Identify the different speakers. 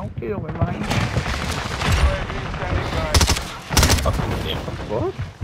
Speaker 1: Don't kill me, man.
Speaker 2: UAV standing by.
Speaker 3: Fucking game. What?